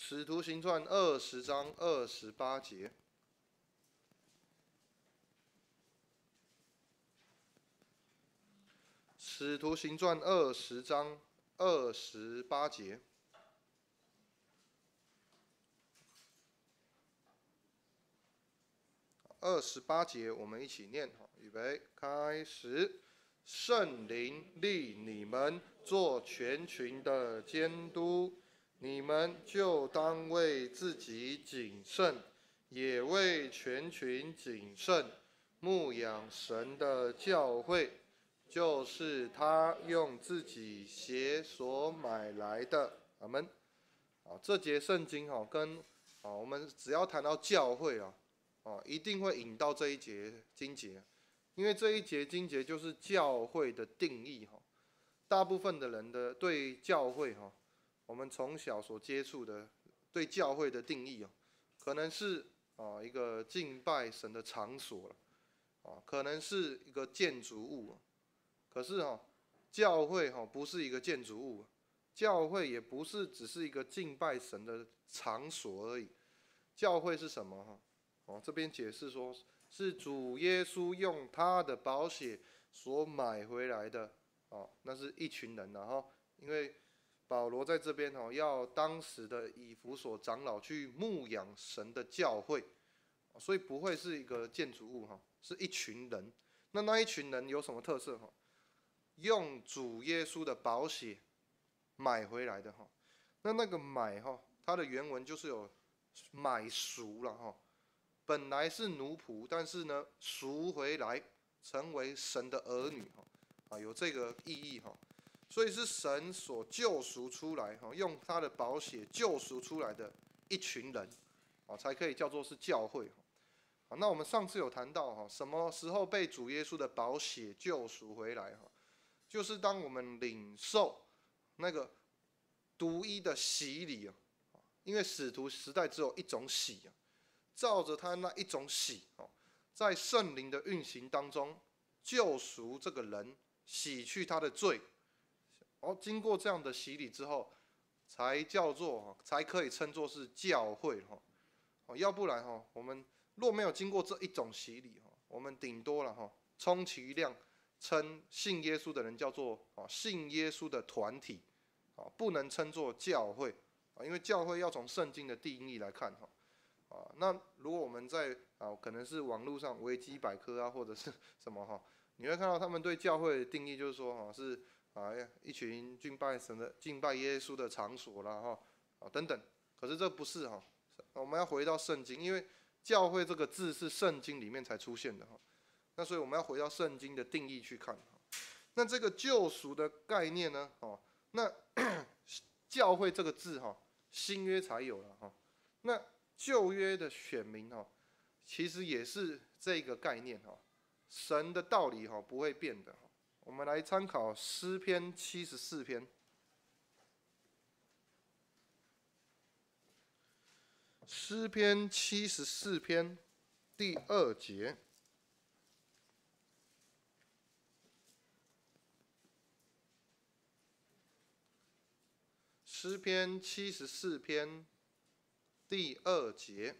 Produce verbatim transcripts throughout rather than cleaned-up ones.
使徒行传二十章二十八节。使徒行传二十章二十八节。二十八节，我们一起念，预备，开始。圣灵立你们做全群的监督，你们就当为自己谨慎，也为全群谨慎，牧养神的教会，就是他用自己血所买来的。阿们。啊，这节圣经哈，跟啊我们只要谈到教会啊，啊一定会引到这一节经节。因为这一节经节就是教会的定义哈，大部分的人的对教会哈，我们从小所接触的对教会的定义啊，可能是啊一个敬拜神的场所了，啊可能是一个建筑物，可是哈教会哈不是一个建筑物，教会也不是只是一个敬拜神的场所而已，教会是什么哈？哦这边解释说。是主耶稣用他的宝血所买回来的，哦，那是一群人然后，因为保罗在这边哦，要当时的以弗所长老去牧养神的教会，所以不会是一个建筑物哈，是一群人。那那一群人有什么特色哈？用主耶稣的宝血买回来的哈。那那个买哈，它的原文就是有买赎了哈。本来是奴仆，但是呢，赎回来成为神的儿女啊，有这个意义哈。所以是神所救赎出来哈，用他的宝血救赎出来的一群人啊，才可以叫做是教会哈。那我们上次有谈到哈，什么时候被主耶稣的宝血救赎回来哈？就是当我们领受那个独一的洗礼啊，因为使徒时代只有一种洗啊。照着他那一种洗，在圣灵的运行当中救赎这个人，洗去他的罪。哦，经过这样的洗礼之后，才叫做才可以称作是教会哈。要不然哈，我们若没有经过这一种洗礼哈，我们顶多了哈，充其量称信耶稣的人叫做啊信耶稣的团体，啊不能称作教会啊，因为教会要从圣经的定义来看哈。啊，那如果我们在啊，可能是网络上维基百科啊，或者是什么哈，你会看到他们对教会的定义就是说哈，是啊一群敬拜神的、敬拜耶稣的场所啦哈，啊等等。可是这不是哈，我们要回到圣经，因为教会这个字是圣经里面才出现的哈。那所以我们要回到圣经的定义去看。那这个救赎的概念呢？哦，那教会这个字哈，新约才有了哈。那旧约的选民哈，其实也是这个概念哈，神的道理哈不会变的。我们来参考诗篇七十四篇，诗篇七十四篇第二节，诗篇七十四篇。第二节，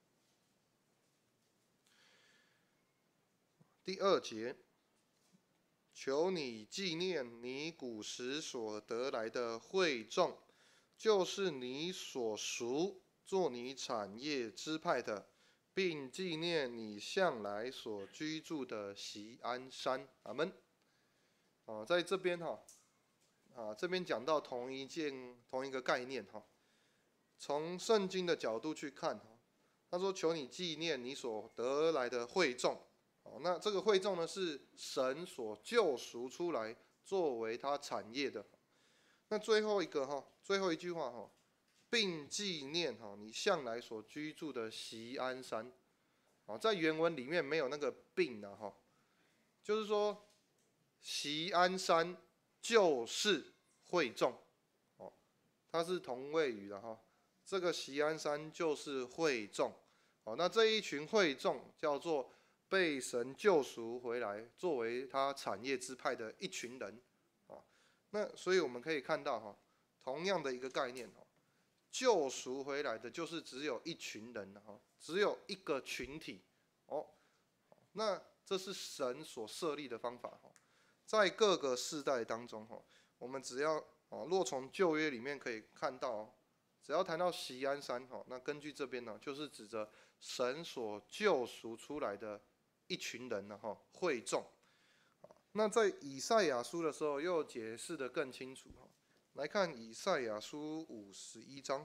第二节，求你纪念你古时所得来的会众，就是你所赎做你产业支派的，并纪念你向来所居住的锡安山。阿们。啊，在这边哈，啊这边讲到同一件同一个概念哈。从圣经的角度去看，他说：“求你纪念你所得来的会众。”哦，那这个会众呢，是神所救赎出来，作为他产业的。那最后一个哈，最后一句话哈，并纪念哈你向来所居住的锡安山。哦，在原文里面没有那个并啊哈，就是说锡安山就是会众。哦，它是同位语的哈。这个锡安山就是会众，哦，那这一群会众叫做被神救赎回来，作为他产业支派的一群人，啊，那所以我们可以看到哈，同样的一个概念哈， 救赎回来的就是只有一群人哈，只有一个群体哦。那这是神所设立的方法哈，在各个世代当中哈，我们只要哦，若从旧约里面可以看到，只要谈到锡安山哈，那根据这边呢，就是指着神所救赎出来的一群人呢哈，会众。那在以赛亚书的时候又解释得更清楚哈，来看以赛亚书五十一章。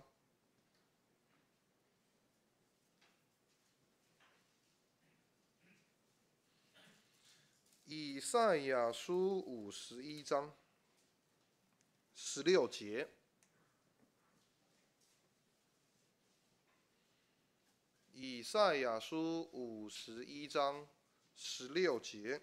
以赛亚书五十一章十六节，以赛亚书五十一章十六节，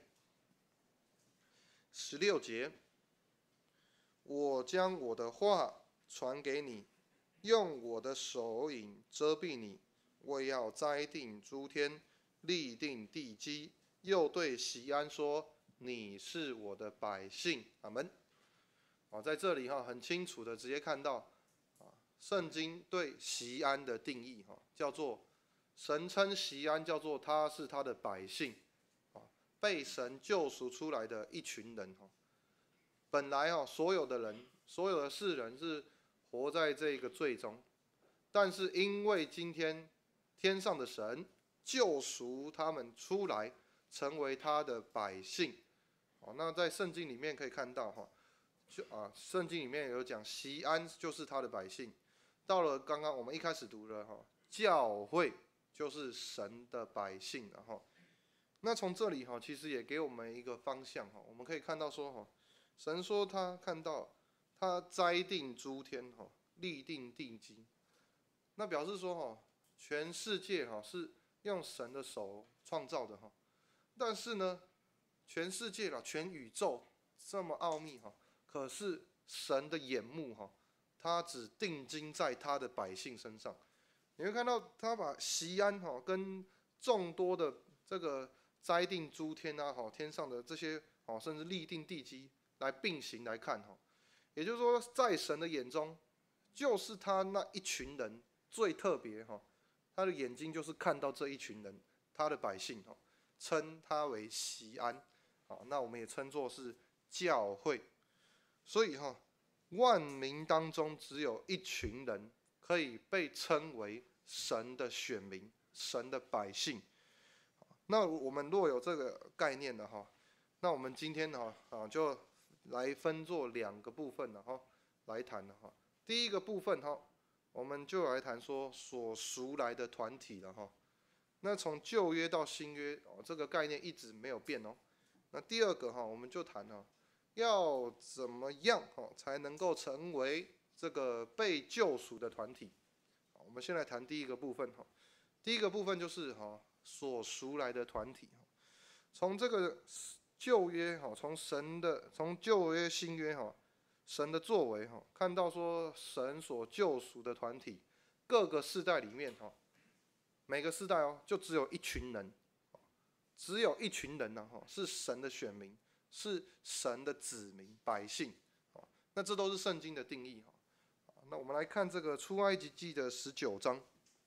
十六节，我将我的话传给你，用我的手影遮蔽你，我要栽定诸天，立定地基。又对锡安说：“你是我的百姓。”阿门。啊，在这里哈，很清楚的直接看到，啊，圣经对锡安的定义哈，叫做神称锡安叫做他是他的百姓，啊，被神救赎出来的一群人哈。本来哈，所有的人，所有的世人是活在这个罪中，但是因为今天天上的神救赎他们出来。成为他的百姓，哦，那在圣经里面可以看到哈，就啊，圣经里面有讲锡安就是他的百姓。到了刚刚我们一开始读的哈，教会就是神的百姓，然后，那从这里哈，其实也给我们一个方向哈，我们可以看到说哈，神说他看到他栽定诸天哈，立定地基，那表示说哈，全世界哈是用神的手创造的哈。但是呢，全世界啦，全宇宙这么奥秘哈，可是神的眼目哈，他只定睛在他的百姓身上。你会看到他把锡安哈跟众多的这个栽定诸天啊哈，天上的这些哦，甚至立定地基来并行来看哈。也就是说，在神的眼中，就是他那一群人最特别哈，他的眼睛就是看到这一群人，他的百姓哈。称它为锡安，好，那我们也称作是教会。所以哈，万民当中只有一群人可以被称为神的选民、神的百姓。那我们若有这个概念的哈，那我们今天哈啊就来分作两个部分了哈，来谈了哈。第一个部分哈，我们就来谈说所赎来的团体了哈。那从旧约到新约哦，这个概念一直没有变哦。那第二个哈，我们就谈哈，要怎么样哈才能够成为这个被救赎的团体？我们先来谈第一个部分哈。第一个部分就是哈所赎来的团体。从这个旧约哈，从神的从旧约新约哈，神的作为哈，看到说神所救赎的团体，各个世代里面哈。每个世代哦，就只有一群人，只有一群人呢，哈，是神的选民，是神的子民百姓，那这都是圣经的定义哈。那我们来看这个出埃及记的十九章，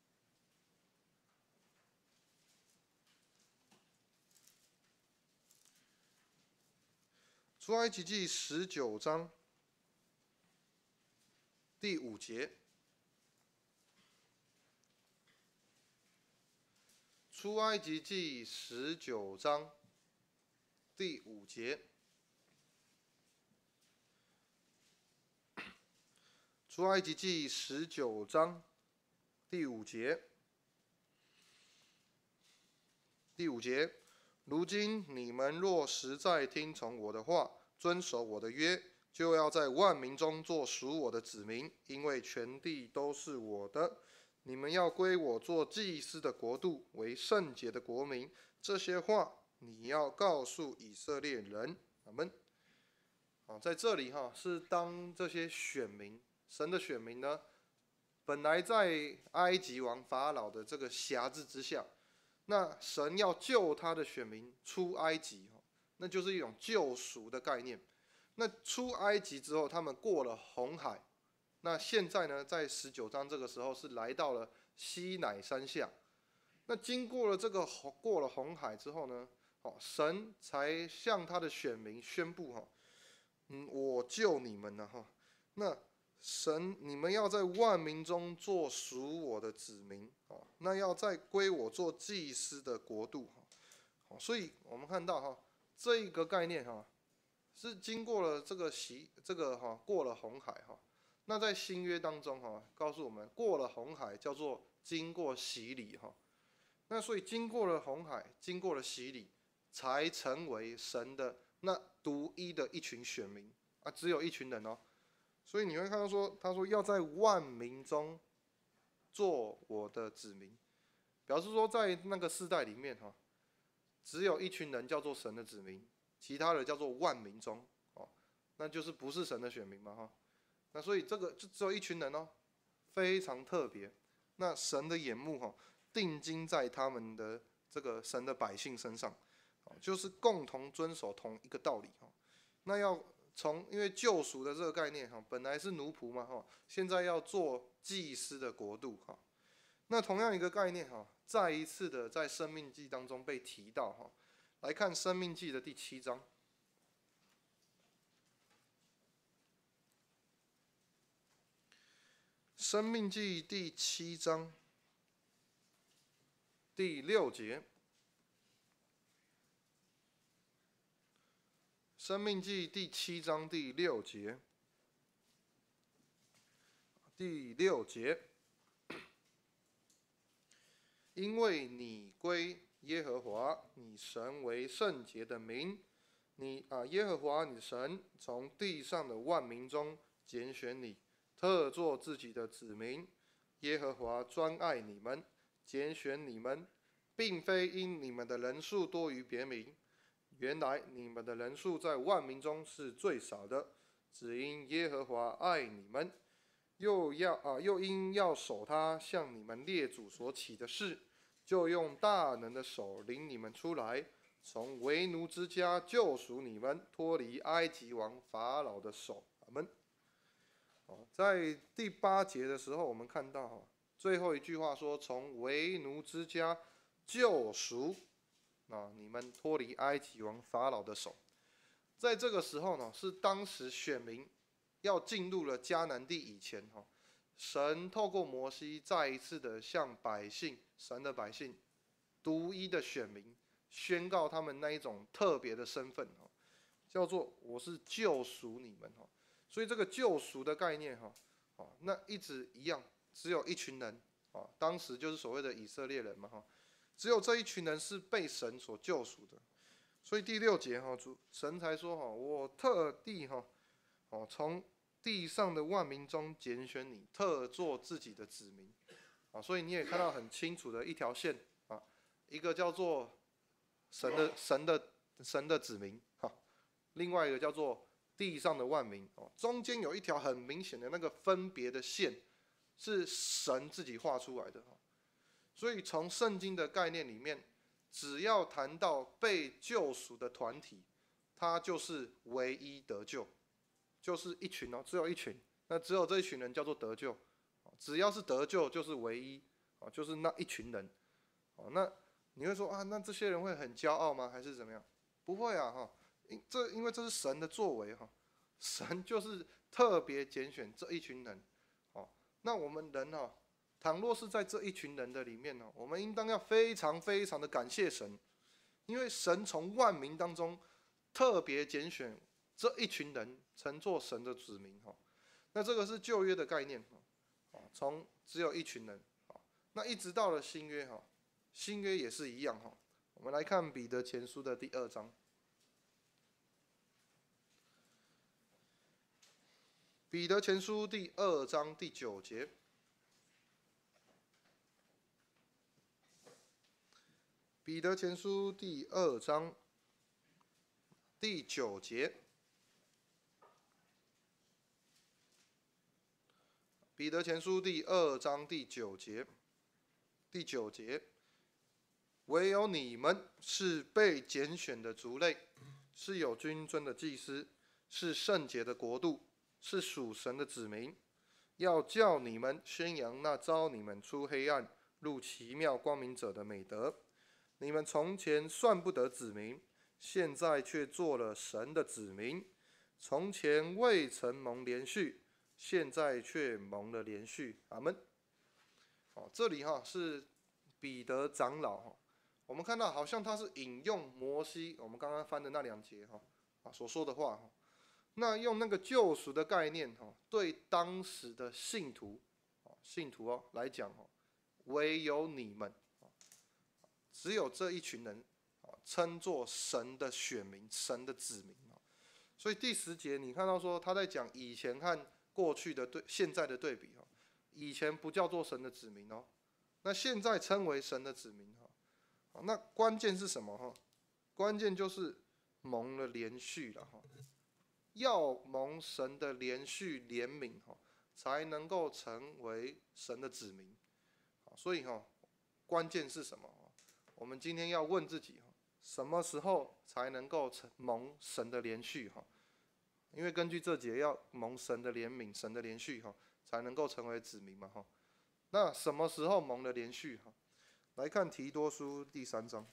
出埃及记十九章第五节。出埃及记十九章第五节，出埃及记十九章第五节，第五节，如今你们若实在听从我的话，遵守我的约，就要在万民中做属我的子民，因为全地都是我的。你们要归我做祭司的国度，为圣洁的国民。这些话你要告诉以色列人。阿们。好，在这里哈，是当这些选民，神的选民呢，本来在埃及王法老的这个辖制之下，那神要救他的选民出埃及，那就是一种救赎的概念。那出埃及之后，他们过了红海， 那现在呢，在十九章这个时候是来到了西乃山下。那经过了这个过了红海之后呢，哦，神才向他的选民宣布哈，嗯，我救你们了哈。那神，你们要在万民中做属我的子民哦，那要在归我做祭司的国度哈。所以我们看到哈，这一个概念哈，是经过了这个洗这个哈过了红海哈。那在新约当中哈，告诉我们过了红海叫做经过洗礼哈。那所以经过了红海，经过了洗礼，才成为神的那独一的一群选民啊，只有一群人哦。所以你会看到说，他说要在万民中做我的子民，表示说在那个世代里面哈，只有一群人叫做神的子民，其他的叫做万民中哦，那就是不是神的选民嘛哈。那所以这个就只有一群人哦，非常特别。那神的眼目哈，定睛在他们的这个神的百姓身上，就是共同遵守同一个道理哈。那要从因为救赎的这个概念哈，本来是奴仆嘛哈，现在要做祭司的国度哈。那同样一个概念哈，再一次的在生命记当中被提到哈。来看生命记的第七章。生命记第七章第六节。生命记第七章第六节，第六节，因为你归耶和华你神为圣洁的民，你啊耶和华你神从地上的万民中拣选你，特作自己的子民。耶和华专爱你们，拣选你们，并非因你们的人数多于别民。原来你们的人数在万民中是最少的，只因耶和华爱你们，又要啊又因要守他向你们列祖所起的事，就用大能的手领你们出来，从为奴之家救赎你们，脱离埃及王法老的手。阿们。在第八节的时候，我们看到最后一句话说：“从为奴之家救赎。”啊，你们脱离埃及王法老的手。在这个时候呢，是当时选民要进入了迦南地以前，哈，神透过摩西再一次的向百姓，神的百姓，独一的选民，宣告他们那一种特别的身份，哈，叫做我是救赎你们，哈。所以这个救赎的概念，哈，哦，那一直一样，只有一群人，啊，当时就是所谓的以色列人嘛，哈。只有这一群人是被神所救赎的，所以第六节哈，主神才说哈，我特地哈，哦，从地上的万民中拣选你，特作自己的子民，啊，所以你也看到很清楚的一条线啊，一个叫做神的神的神的子民哈，另外一个叫做地上的万民哦，中间有一条很明显的那个分别的线，是神自己画出来的哈。所以从圣经的概念里面，只要谈到被救赎的团体，它就是唯一得救，就是一群哦，只有一群，那只有这一群人叫做得救，只要是得救就是唯一，就是那一群人。那你会说啊，那这些人会很骄傲吗？还是怎么样？不会啊，哈，这因为这是神的作为哈，神就是特别拣选这一群人，哦，那我们人哈。倘若是在这一群人的里面呢，我们应当要非常非常的感谢神，因为神从万民当中特别拣选这一群人，成做神的子民哈。那这个是旧约的概念哈，从只有一群人，那一直到了新约哈，新约也是一样哈。我们来看彼得前书的第二章，彼得前书第二章第九节。彼得前书第二章第九节，彼得前书第二章第九节，第九节，唯有你们是被拣选的族类，是有君尊的祭司，是圣洁的国度，是属神的子民。 要叫你们宣扬那召你们出黑暗入奇妙光明者的美德。你们从前算不得子民，现在却做了神的子民；从前未曾蒙连续，现在却蒙了连续。阿们。哦，这里哈是彼得长老哈，我们看到好像他是引用摩西我们刚刚翻的那两节哈啊所说的话哈，那用那个救赎的概念哈，对当时的信徒信徒哦来讲哦，唯有你们，只有这一群人称作神的选民、神的子民。所以第十节你看到说他在讲以前和过去的对现在的对比哦，以前不叫做神的子民哦，那现在称为神的子民哈。那关键是什么哈？关键就是蒙了连续了哈，要蒙神的连续怜悯哈，才能够成为神的子民。所以哈，关键是什么？我们今天要问自己，什么时候才能够蒙神的连续哈？因为根据这节要蒙神的怜悯、神的连续哈，才能够成为子民嘛哈。那什么时候蒙了连续哈？来看提多书第三章。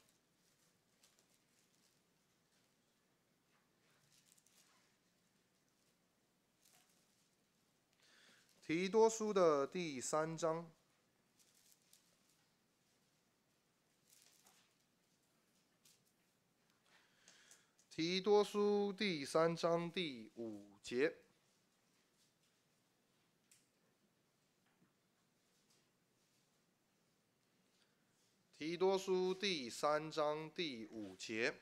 提多书的第三章。提多书第三章第五节。提多书第三章第五节。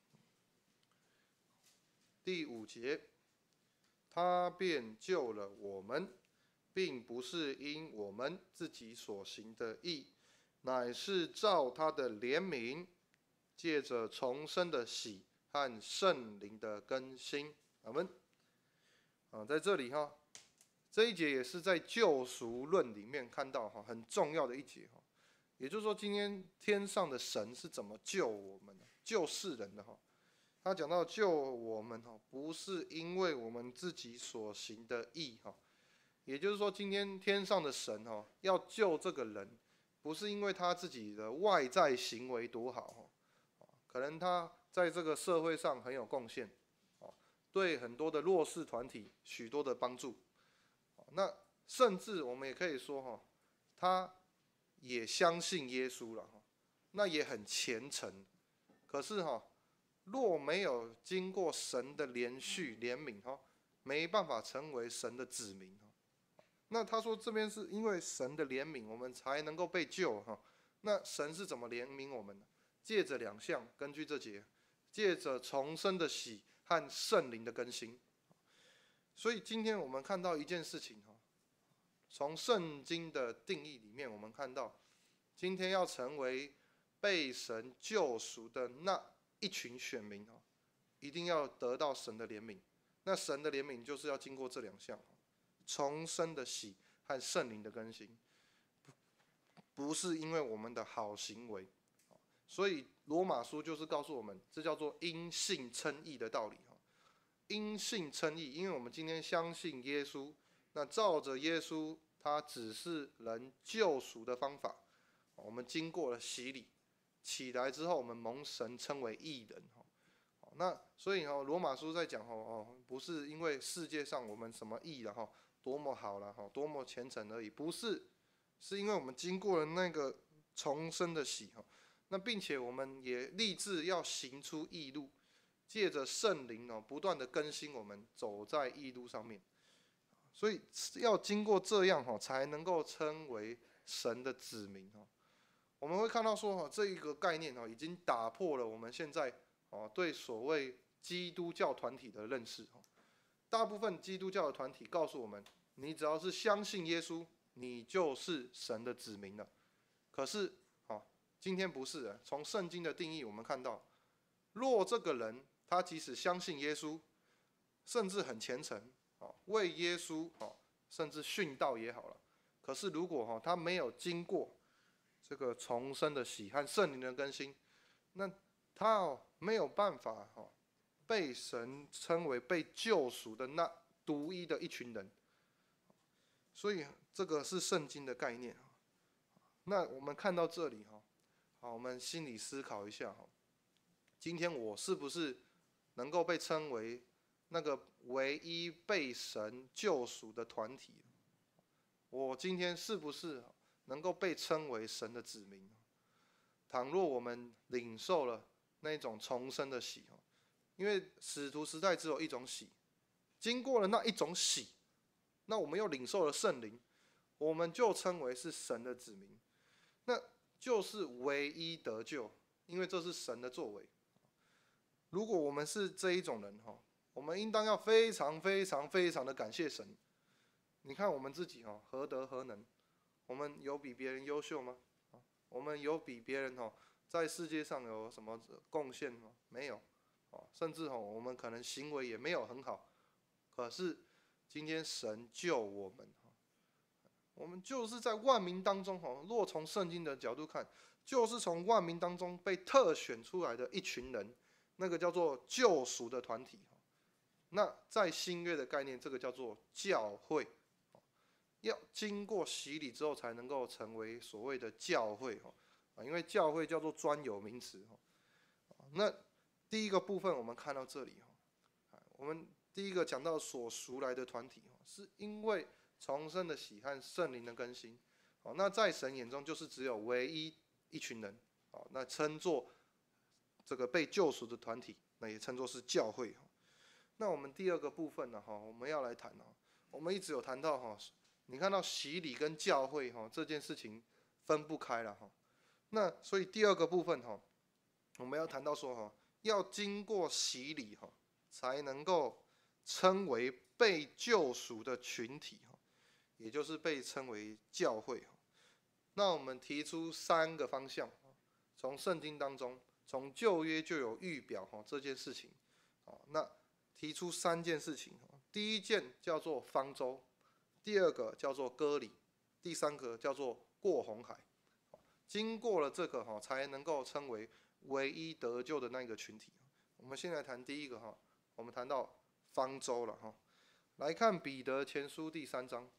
第五节，他便救了我们，并不是因我们自己所行的义，乃是照他的怜悯，借着重生的喜和圣灵的更新。阿们。啊，在这里哈，这一节也是在救赎论里面看到哈很重要的一节哈。也就是说，今天天上的神是怎么救我们的、救世人的哈？他讲到救我们哈，不是因为我们自己所行的义哈。也就是说，今天天上的神哈要救这个人，不是因为他自己的外在行为多好哈，可能他在这个社会上很有贡献，对很多的弱势团体许多的帮助。那甚至我们也可以说哈，他也相信耶稣了哈，那也很虔诚。可是哈，若没有经过神的连续怜悯哈，没办法成为神的子民。那他说这边是因为神的怜悯，我们才能够被救哈。那神是怎么怜悯我们呢？借着两项，根据这节，借着重生的喜和圣灵的更新。所以今天我们看到一件事情哈，从圣经的定义里面，我们看到今天要成为被神救赎的那一群选民哈，一定要得到神的怜悯。那神的怜悯就是要经过这两项。重生的喜和圣灵的更新，不是因为我们的好行为，所以罗马书就是告诉我们，这叫做因信称义的道理。因信称义，因为我们今天相信耶稣，那照着耶稣他指示人救赎的方法，我们经过了洗礼，起来之后，我们蒙神称为义人。那所以罗马书在讲哦，不是因为世界上我们什么义了哈。多么好了哈，多么虔诚而已，不是，是因为我们经过了那个重生的喜哈，那并且我们也立志要行出义路，借着圣灵哦，不断的更新我们，走在义路上面，所以要经过这样哈，才能够称为神的子民哈。我们会看到说哈，这一个概念哈，已经打破了我们现在哦对所谓基督教团体的认识哈。大部分基督教的团体告诉我们，你只要是相信耶稣，你就是神的子民了。可是，哦，今天不是的。从圣经的定义，我们看到，若这个人他即使相信耶稣，甚至很虔诚，哦，为耶稣，哦，甚至殉道也好了。可是，如果哈他没有经过这个重生的喜和圣灵的更新，那他哦没有办法哈。被神称为被救赎的那独一的一群人， 所以这个是圣经的概念。那我们看到这里哈，好，我们心里思考一下哈，今天我是不是能够被称为那个唯一被神救赎的团体？我今天是不是能够被称为神的子民？倘若我们领受了那种重生的喜，因为使徒时代只有一种喜，经过了那一种喜，那我们又领受了圣灵，我们就称为是神的子民，那就是唯一得救，因为这是神的作为。如果我们是这一种人，我们应当要非常非常非常的感谢神。你看我们自己何德何能？我们有比别人优秀吗？我们有比别人在世界上有什么贡献吗？没有。甚至我们可能行为也没有很好，可是今天神救我们，我们就是在万民当中，若从圣经的角度看，就是从万民当中被特选出来的一群人，那个叫做救赎的团体。那在新约的概念，这个叫做教会，要经过洗礼之后才能够成为所谓的教会，因为教会叫做专有名词。那第一个部分我们看到这里，我们第一个讲到所赎来的团体，是因为重生的喜和圣灵的更新。那在神眼中就是只有唯一一群人，那称作这个被救赎的团体，那也称作是教会。那我们第二个部分呢，我们要来谈，我们一直有谈到，你看到洗礼跟教会这件事情分不开了。那所以第二个部分我们要谈到说，要经过洗礼才能够称为被救赎的群体，也就是被称为教会。那我们提出三个方向，从圣经当中，从旧约就有预表这件事情。那提出三件事情，第一件叫做方舟，第二个叫做割礼，第三个叫做过红海。经过了这个才能够称为唯一得救的那个群体。我们先来谈第一个，我们谈到方舟了。来看彼得前书第三章，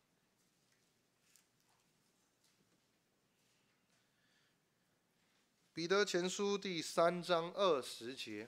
彼得前书第三章二十节。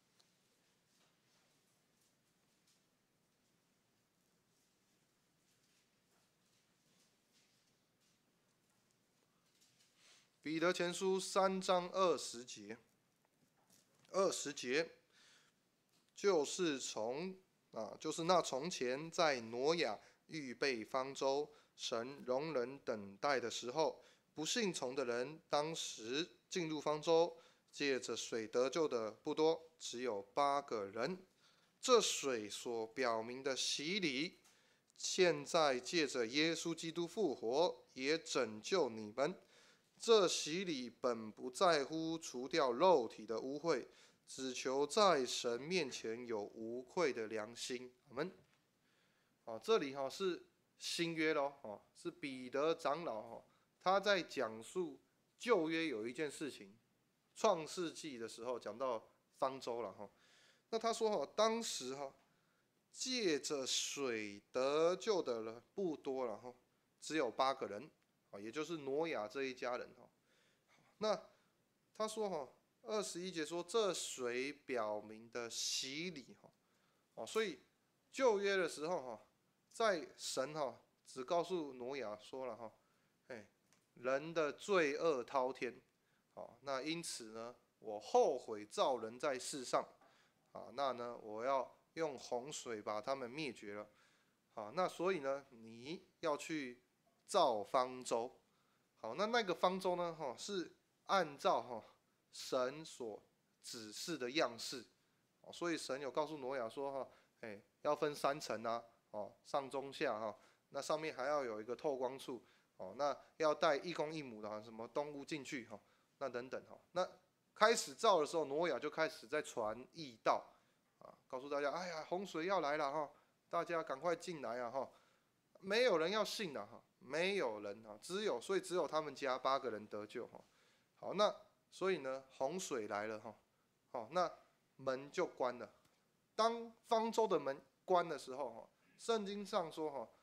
彼得前书三章二十节，二十节就是从啊，就是那从前在挪亚预备方舟，神容人等待的时候，不信从的人当时进入方舟，借着水得救的不多，只有八个人。这水所表明的洗礼，现在借着耶稣基督复活，也拯救你们。这洗礼本不在乎除掉肉体的污秽，只求在神面前有无愧的良心。阿们。好，这里是新约咯，是彼得长老他在讲述旧约有一件事情，创世纪的时候讲到方舟了。那他说当时借着水得救的人不多了，只有八个人，也就是挪亚这一家人。那他说二十一节说，这水表明的洗礼，所以旧约的时候在神只告诉挪亚说了，人的罪恶滔天，那因此呢，我后悔造人在世上，那呢，我要用洪水把他们灭绝了。好，那所以呢，你要去造方舟。好，那那个方舟呢，是按照神所指示的样式，所以神有告诉挪亚说，哎，要分三层啊，上中下，那上面还要有一个透光处，那要带一公一母的什么动物进去，那等等。那开始造的时候，挪亚就开始在传异道，告诉大家，哎呀，洪水要来了，大家赶快进来啊！没有人要信啊，没有人啊，只有所以只有他们家八个人得救。好，那所以呢，洪水来了，好，那门就关了。当方舟的门关的时候，圣经上说，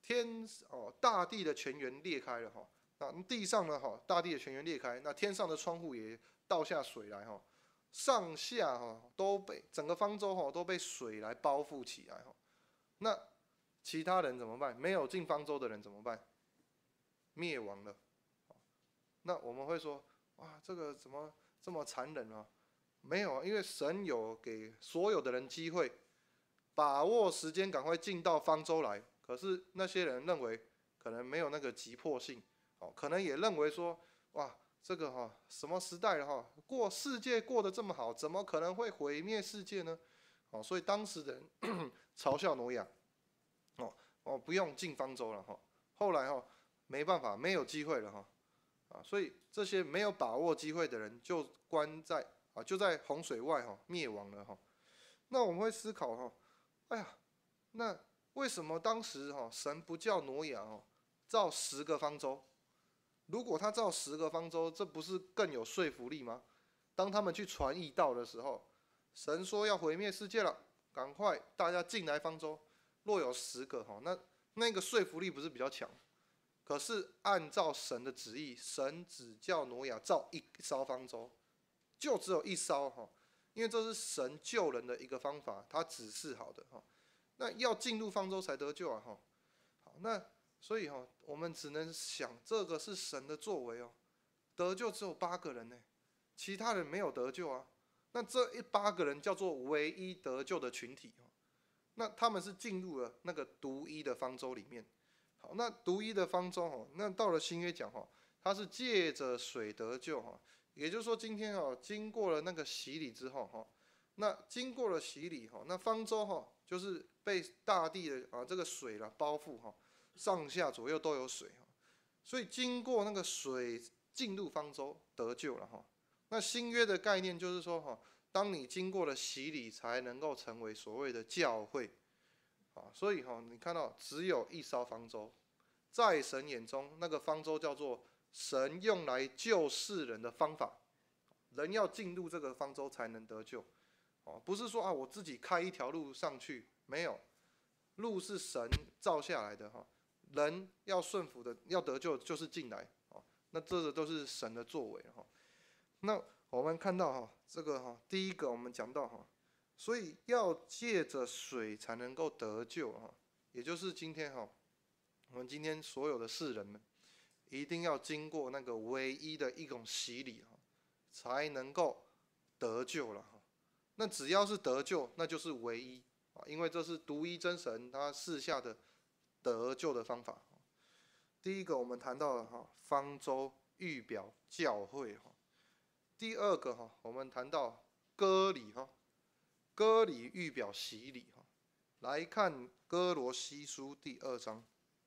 天哦，大地的泉源裂开了哈，那地上呢哈，大地的泉源裂开，那天上的窗户也倒下水来哈，上下哈都被整个方舟哈都被水来包覆起来哈。那其他人怎么办？没有进方舟的人怎么办？灭亡了。那我们会说，哇，这个怎么这么残忍啊？没有，因为神有给所有的人机会，把握时间，赶快进到方舟来。可是那些人认为可能没有那个急迫性，哦，可能也认为说，哇，这个哈什么时代了哈，过世界过得这么好，怎么可能会毁灭世界呢？哦，所以当时的人嘲笑挪亚，哦哦，不用进方舟了哈。后来哈没办法，没有机会了哈。啊，所以这些没有把握机会的人，就关在啊，就在洪水外哈，灭亡了哈。那我们会思考哈，哎呀，那为什么当时哈神不叫挪亚哦造十个方舟？如果他造十个方舟，这不是更有说服力吗？当他们去传异道的时候，神说要毁灭世界了，赶快大家进来方舟。若有十个哈，那那个说服力不是比较强？可是按照神的旨意，神只叫挪亚造一艘方舟，就只有一艘哈，因为这是神救人的一个方法，他指示好的哈。那要进入方舟才得救啊哈。好，那所以哈，我们只能想这个是神的作为哦。得救只有八个人呢，其他人没有得救啊。那这一八个人叫做唯一得救的群体哦。那他们是进入了那个独一的方舟里面。好，那独一的方舟哦，那到了新约讲哈，它是借着水得救哈，也就是说今天哦，经过了那个洗礼之后哈，那经过了洗礼哈，那方舟哈就是被大地的啊这个水了包覆哈，上下左右都有水哈，所以经过那个水进入方舟得救了哈。那新约的概念就是说哈，当你经过了洗礼，才能够成为所谓的教会。啊，所以哈，你看到只有一艘方舟，在神眼中，那个方舟叫做神用来救世人的方法，人要进入这个方舟才能得救。哦，不是说啊，我自己开一条路上去，没有，路是神造下来的哈，人要顺服的，要得救就是进来。哦，那这个都是神的作为哈。那我们看到哈，这个哈，第一个我们讲到哈。所以要借着水才能够得救哈，也就是今天哈，我们今天所有的世人们，一定要经过那个唯一的一种洗礼哈，才能够得救了哈。那只要是得救，那就是唯一啊，因为这是独一真神他赐下的得救的方法。第一个我们谈到了哈，方舟预表教会哈。第二个哈，我们谈到割礼哈。割礼预表洗礼哈，来看哥罗西书第二章。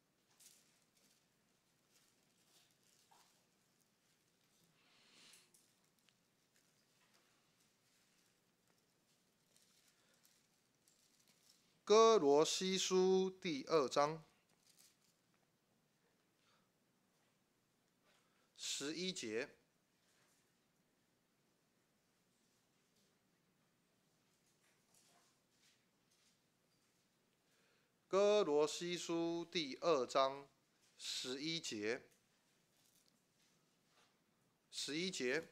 哥罗西书第二章十一节。哥罗西书第二章十一节，十一节，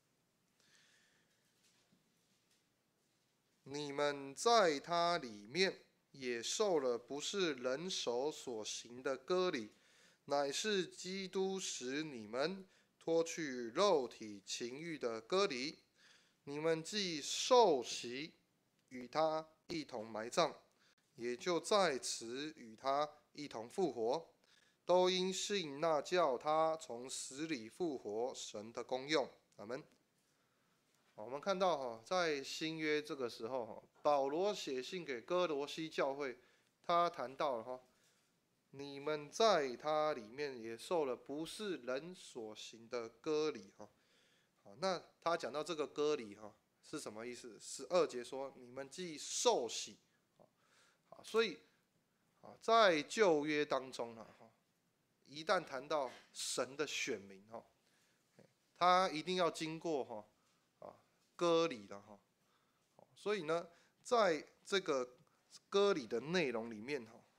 你们在他里面也受了不是人手所行的割礼，乃是基督使你们脱去肉体情欲的割礼。你们既受洗，与他一同埋葬，也就在此与他一同复活，都因信那叫他从死里复活神的功用。阿们。我们看到哈，在新约这个时候哈，保罗写信给哥罗西教会，他谈到了哈，你们在他里面也受了不是人所行的割礼哈。好，那他讲到这个割礼哈是什么意思？十二节说，你们既受洗。好，所以啊，在旧约当中呢，哈，一旦谈到神的选民哈，他一定要经过哈啊割礼的哈，所以呢，在这个割礼的内容里面哈，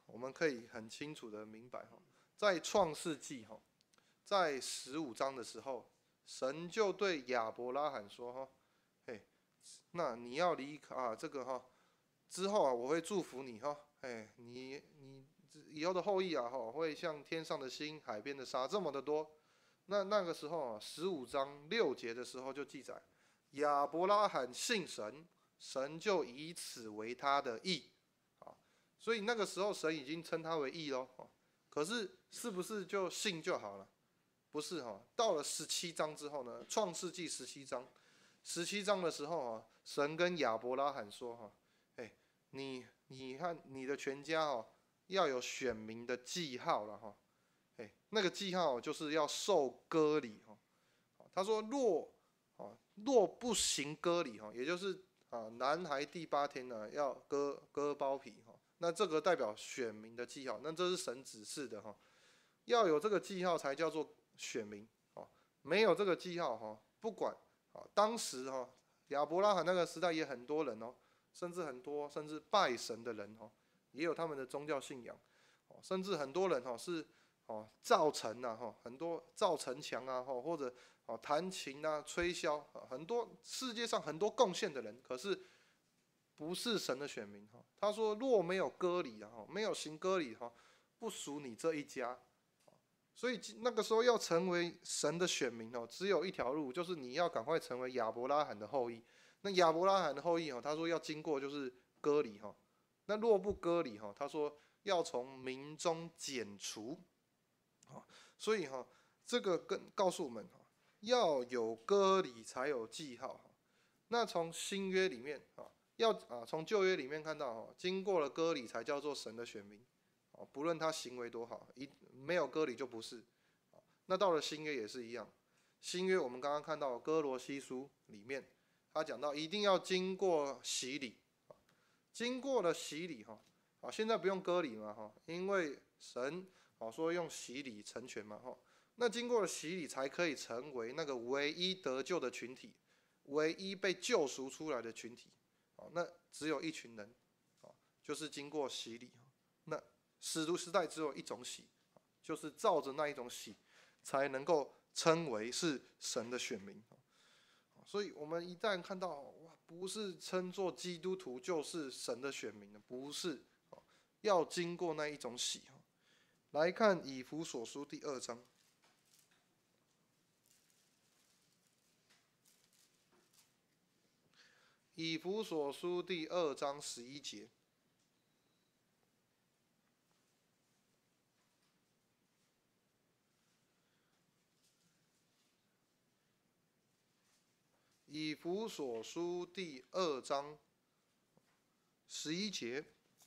我们可以很清楚的明白哈，在创世纪哈，在十五章的时候，神就对亚伯拉罕说哈，嘿，那你要离开啊这个哈之后啊，我会祝福你哈，哎，你你以后的后裔啊哈，会像天上的星、海边的沙这么的多。那那个时候啊，十五章六节的时候就记载，亚伯拉罕信神，神就以此为他的义。啊，所以那个时候神已经称他为义喽。可是是不是就信就好了？不是哈。到了十七章之后呢，创世纪十七章，十七章的时候啊，神跟亚伯拉罕说哈，哎，你你看你的全家哦，要有选民的记号了哈。哎，那个记号就是要受割礼哈。他说若啊若不行割礼哈，也就是啊男孩第八天呢要割割包皮哈。那这个代表选民的记号，那这是神指示的哈，要有这个记号才叫做选民哦。没有这个记号哈，不管啊，当时哈亚伯拉罕那个时代也很多人哦，甚至很多甚至拜神的人哦，也有他们的宗教信仰哦，甚至很多人哦是哦造城啊哈，很多造城墙啊哈，或者哦弹琴啊吹箫啊，很多世界上很多贡献的人，可是不是神的选民哈。他说若没有割礼啊，没有行割礼哈，不属你这一家。所以那个时候要成为神的选民哦，只有一条路，就是你要赶快成为亚伯拉罕的后裔。那亚伯拉罕的后裔哦，他说要经过就是割礼哈。那若不割礼哈，他说要从民中剪除。所以哈，这个跟告诉我们哈，要有割礼才有记号。那从新约里面啊，要啊从旧约里面看到哈，经过了割礼才叫做神的选民。不论他行为多好，一没有割礼就不是。那到了新约也是一样，新约我们刚刚看到哥罗西书里面，他讲到一定要经过洗礼，经过了洗礼哈，啊现在不用割礼嘛哈，因为神哦说用洗礼成全嘛哈，那经过了洗礼才可以成为那个唯一得救的群体，唯一被救赎出来的群体，哦那只有一群人，哦就是经过洗礼，那使徒时代只有一种洗，就是照着那一种洗，才能够称为是神的选民。所以，我们一旦看到哇，不是称作基督徒就是神的选民，不是，要经过那一种洗。来看以弗所书第二章，以弗所书第二章十一节。以弗所书第二章十一节，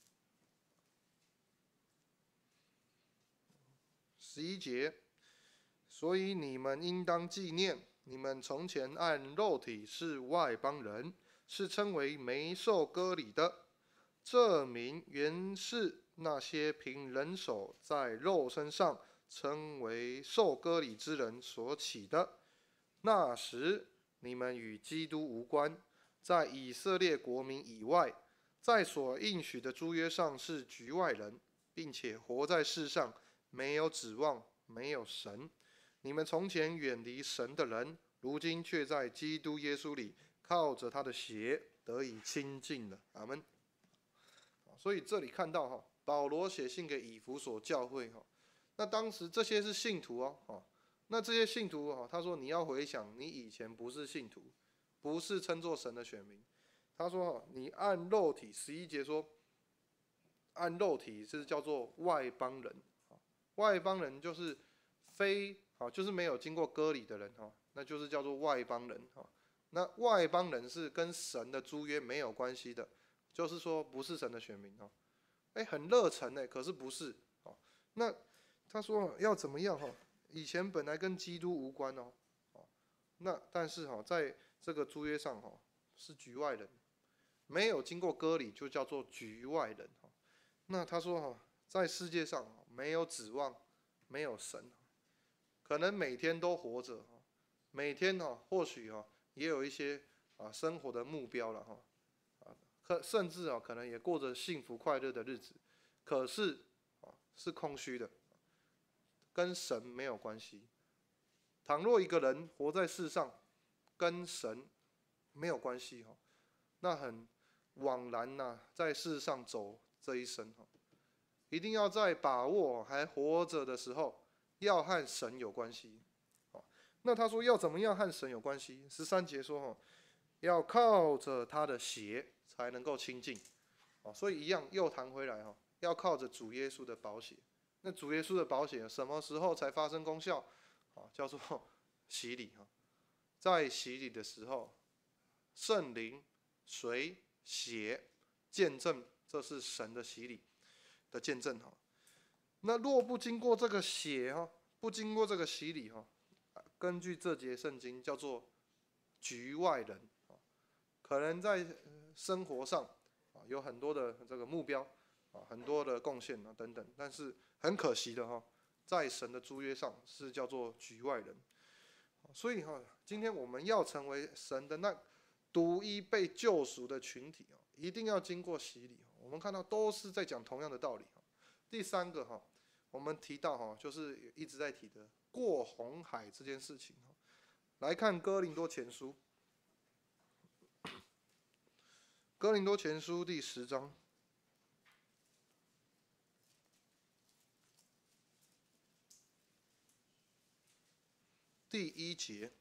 十一节，所以你们应当纪念，你们从前按肉体是外邦人，是称为没受割礼的。这名原是那些凭人手在肉身上称为受割礼之人所起的。那时你们与基督无关，在以色列国民以外，在所应许的诸约上是局外人，并且活在世上，没有指望，没有神。你们从前远离神的人，如今却在基督耶稣里，靠着他的血得以亲近了。阿们。所以这里看到哈，保罗写信给以弗所教会哈，那当时这些是信徒哦。那这些信徒哈，他说你要回想，你以前不是信徒，不是称作神的选民。他说你按肉体，十一节说，按肉体是叫做外邦人，外邦人就是非就是没有经过割礼的人哈，那就是叫做外邦人哈。那外邦人是跟神的诸约没有关系的，就是说不是神的选民哈。哎，很热忱哎，可是不是哦。那他说要怎么样哈？以前本来跟基督无关哦，那但是哈，在这个诸约上哈是局外人，没有经过割礼就叫做局外人哈。那他说哈，在世界上没有指望，没有神，可能每天都活着哈，每天哈或许哈也有一些啊生活的目标了哈，啊，甚至啊可能也过着幸福快乐的日子，可是是空虚的，跟神没有关系。倘若一个人活在世上，跟神没有关系哈，那很枉然呐、啊，在世上走这一生哈。一定要在把握还活着的时候，要和神有关系。那他说要怎么样和神有关系？十三节说哈，要靠着他的血才能够亲近。所以一样又谈回来哈，要靠着主耶稣的宝血。那主耶稣的宝血什么时候才发生功效？叫做洗礼哈，在洗礼的时候，圣灵、水、血见证，这是神的洗礼的见证哈。那若不经过这个血哈，不经过这个洗礼哈，根据这节圣经叫做局外人，可能在生活上有很多的这个目标啊，很多的贡献啊等等，但是很可惜的哈，在神的租约上是叫做局外人。所以哈，今天我们要成为神的那独一被救赎的群体啊，一定要经过洗礼。我们看到都是在讲同样的道理。第三个哈，我们提到哈，就是一直在提的过红海这件事情。来看哥林多前书，哥林多前书第十章第一节。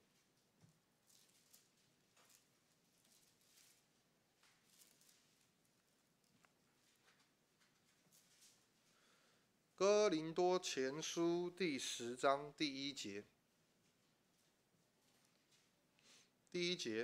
哥林多前书第十章第一节，第一节，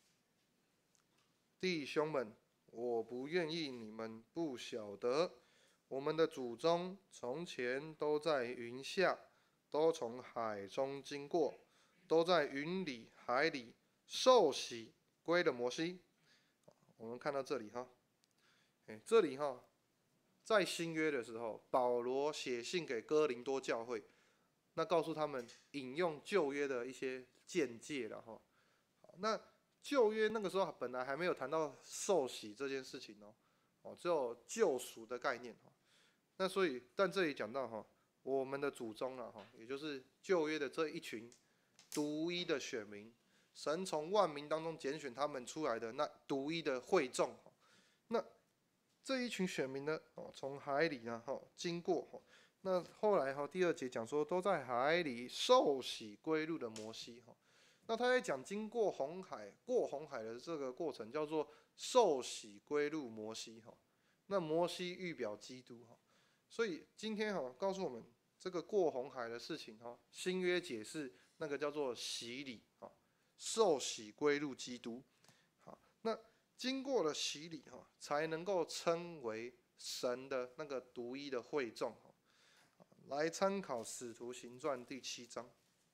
弟兄们，我不愿意你们不晓得，我们的祖宗从前都在云下，都从海中经过，都在云里海里受洗归了摩西。我们看到这里哈，这里哈。在新约的时候，保罗写信给哥林多教会，那告诉他们引用旧约的一些见解了哈。那旧约那个时候本来还没有谈到受洗这件事情哦，哦，只有救赎的概念哈。那所以，但这里讲到哈，我们的祖宗了哈，也就是旧约的这一群独一的选民，神从万民当中拣选他们出来的那独一的会众，那。这一群选民呢，从海里呢，经过，那后来哈，第二节讲说都在海里受洗归入的摩西，那他在讲经过红海、过红海的这个过程，叫做受洗归入摩西，那摩西预表基督，所以今天哈，告诉我们这个过红海的事情哈，新约解释那个叫做洗礼，受洗归入基督，好，那。经过了洗礼哈，才能够称为神的那个独一的会众。来参考《使徒行传》第七章，《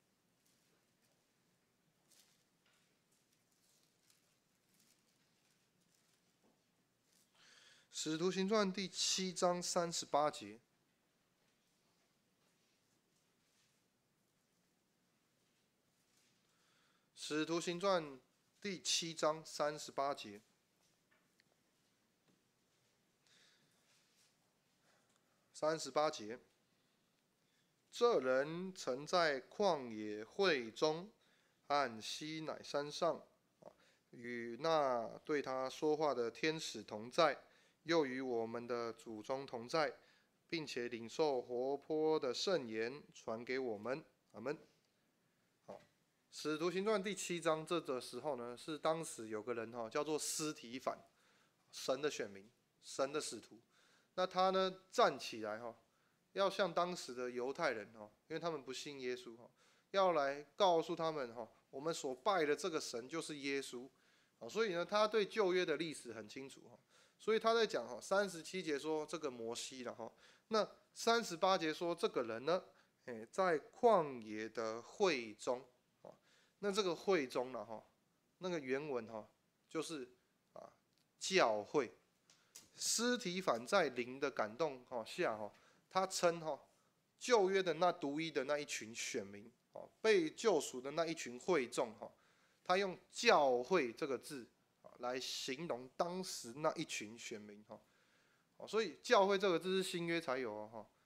使徒行传》第七章三十八节，《使徒行传》第七章三十八节。三十八节，这人曾在旷野会中和西乃山上，与那对他说话的天使同在，又与我们的祖宗同在，并且领受活泼的圣言传给我们。阿们。好，使徒行传第七章这个时候呢，是当时有个人哈，叫做司提反，神的选民，神的使徒。那他呢站起来哈，要向当时的犹太人哈，因为他们不信耶稣哈，要来告诉他们哈，我们所拜的这个神就是耶稣，所以呢，他对旧约的历史很清楚哈，所以他在讲哈，三十七节说这个摩西了哈，那三十八节说这个人呢，哎，在旷野的会中，那这个会中了哈，那个原文哈，就是啊教会。司提反在灵的感动下，他称旧约的那独一的那一群选民，被救赎的那一群会众，他用教会这个字来形容当时那一群选民。所以教会这个字是新约才有哦，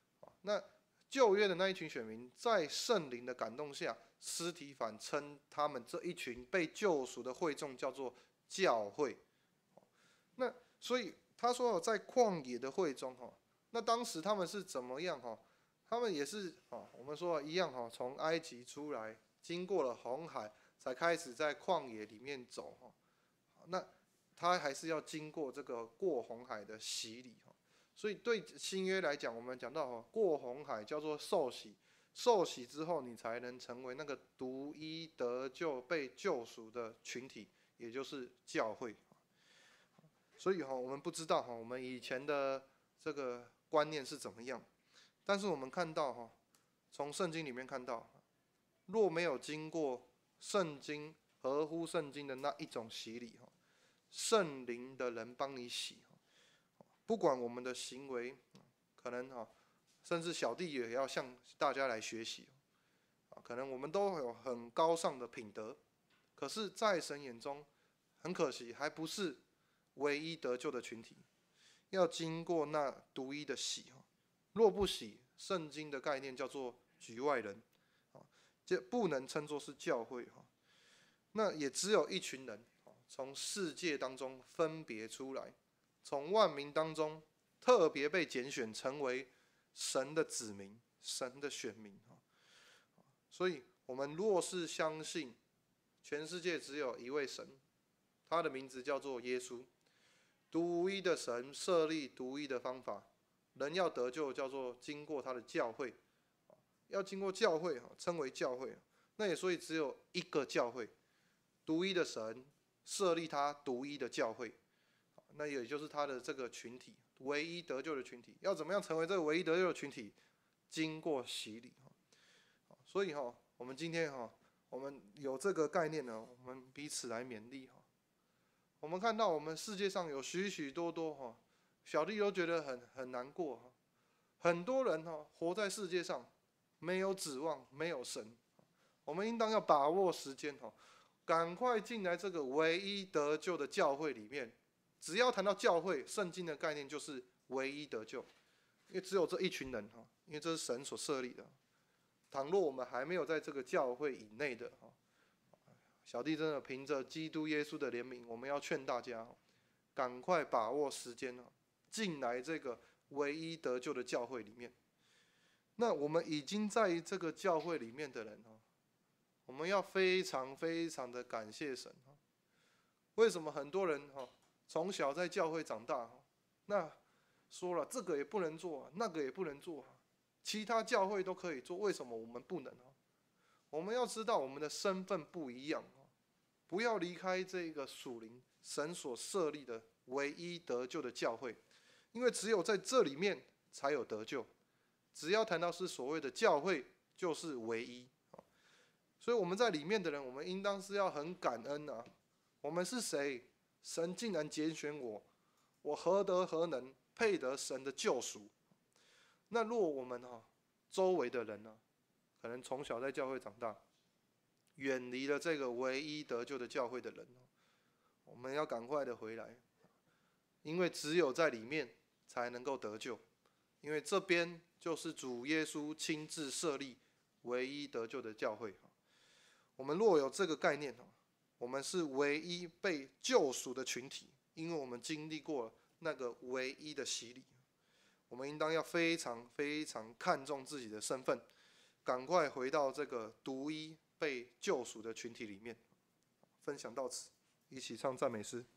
那旧约的那一群选民，在圣灵的感动下，司提反称他们这一群被救赎的会众叫做教会。那所以他说在旷野的会中，那当时他们是怎么样？他们也是我们说一样，从埃及出来，经过了红海，才开始在旷野里面走。那他还是要经过这个过红海的洗礼。所以对新约来讲，我们讲到过红海叫做受洗，受洗之后你才能成为那个独一得救被救赎的群体，也就是教会。所以我们不知道我们以前的这个观念是怎么样，但是我们看到从圣经里面看到，若没有经过圣经合乎圣经的那一种洗礼，圣灵的人帮你洗。不管我们的行为，可能哈，甚至小弟也要向大家来学习，可能我们都有很高尚的品德，可是，在神眼中，很可惜，还不是唯一得救的群体，要经过那独一的洗。若不洗，圣经的概念叫做局外人，这不能称作是教会。那也只有一群人从世界当中分别出来。从万民当中特别被拣选，成为神的子民、神的选民。所以，我们若是相信全世界只有一位神，他的名字叫做耶稣，独一的神设立独一的方法，人要得救叫做经过他的教会，要经过教会，称为教会。那也所以只有一个教会，独一的神设立他独一的教会。那也就是他的这个群体，唯一得救的群体，要怎么样成为这个唯一得救的群体？经过洗礼。所以哈，我们今天哈，我们有这个概念呢，我们彼此来勉励哈。我们看到我们世界上有许许多多哈，小弟都觉得很很难过哈。很多人哈活在世界上，没有指望，没有神。我们应当要把握时间哈，赶快进来这个唯一得救的教会里面。只要谈到教会，圣经的概念就是唯一得救，因为只有这一群人哈，因为这是神所设立的。倘若我们还没有在这个教会以内的哈，小弟真的凭着基督耶稣的怜悯，我们要劝大家，赶快把握时间进来这个唯一得救的教会里面。那我们已经在这个教会里面的人我们要非常非常的感谢神。为什么很多人从小在教会长大，那说了这个也不能做，那个也不能做，其他教会都可以做，为什么我们不能？我们要知道我们的身份不一样，不要离开这个属灵神所设立的唯一得救的教会，因为只有在这里面才有得救。只要谈到是所谓的教会，就是唯一。所以我们在里面的人，我们应当是要很感恩啊！我们是谁？神竟然拣选我，我何德何能配得神的救赎？那若我们哈周围的人呢，可能从小在教会长大，远离了这个唯一得救的教会的人，我们要赶快的回来，因为只有在里面才能够得救，因为这边就是主耶稣亲自设立唯一得救的教会。我们若有这个概念，我们是唯一被救赎的群体，因为我们经历过那个唯一的洗礼。我们应当要非常非常看重自己的身份，赶快回到这个独一被救赎的群体里面。分享到此，一起唱赞美诗。